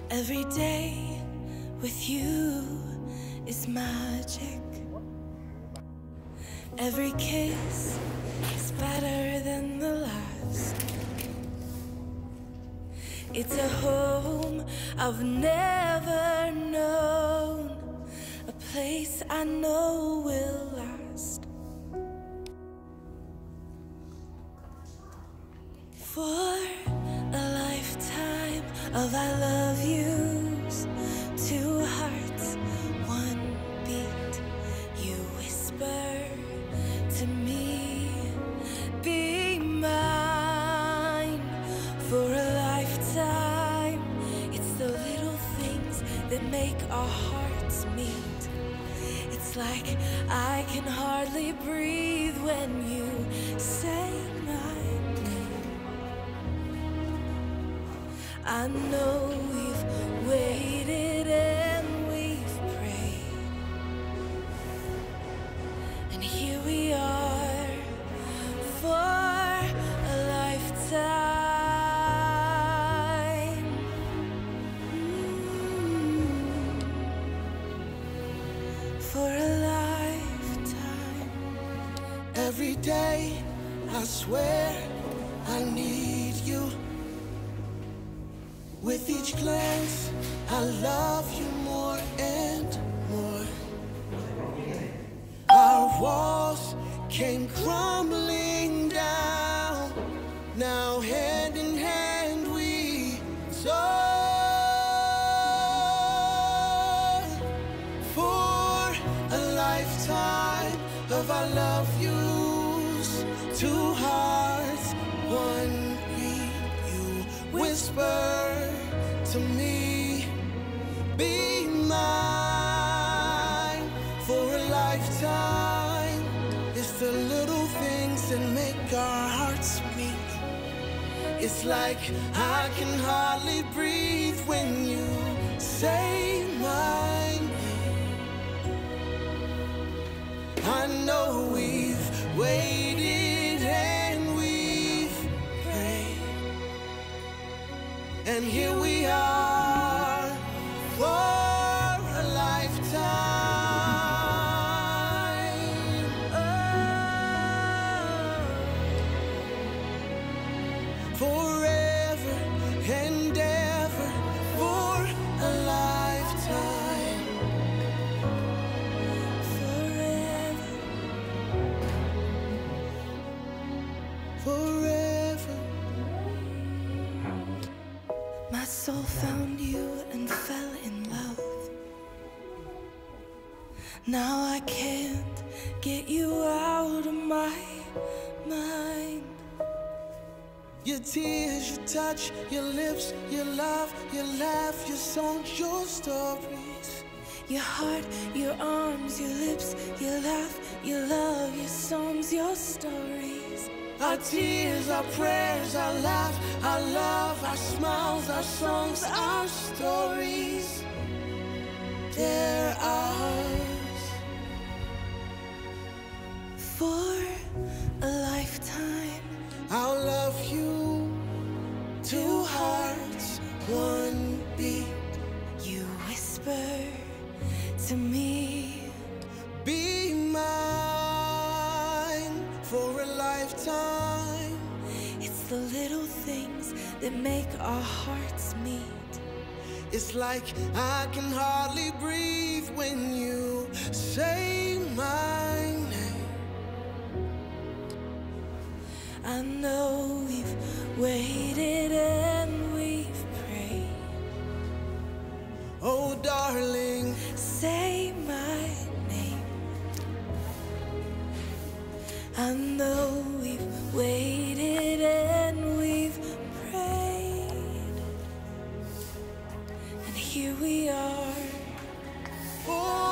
Every day with you is magic. Every kiss is better than the last. It's a home I've never known, a place I know will last. For a lifetime of I love yous, two hearts, one beat. You whisper to me, be mine. For a lifetime, it's the little things that make our hearts meet. It's like I can hardly breathe when you say my name. I know we've waited and we've prayed, and here we are for a lifetime. For a lifetime. Every day, I swear I need you. With each glance, I love you more and more. Our walls came crumbling down. Now hand in hand we soar. For a lifetime of I love yous, two hearts, one beat. You whisper to me, be mine. For a lifetime, it's the little things that make our hearts meet. It's like I can hardly breathe when you say my name. I know we've waited and we've prayed, and here we are for a lifetime. Forever and ever for a lifetime. Forever. Forever. My soul found you and fell in love. Now I can't get you out of my mind. Your tears, your touch, your lips, your love, your laugh, your songs, your stories. Your heart, your arms, your lips, your laugh, your love, your songs, your stories. Our tears, our prayers, our laugh, our love, our smiles, our songs, our stories. They're ours. For a lifetime, I'll love you. Two hearts, one beat. you whisper to me, Be mine for a lifetime. it's the little things that make our hearts meet. It's like I can hardly breathe when you say my name. I know we've waited and we've prayed. Oh, darling, Say my name. I know we've waited and we've prayed, and here we are for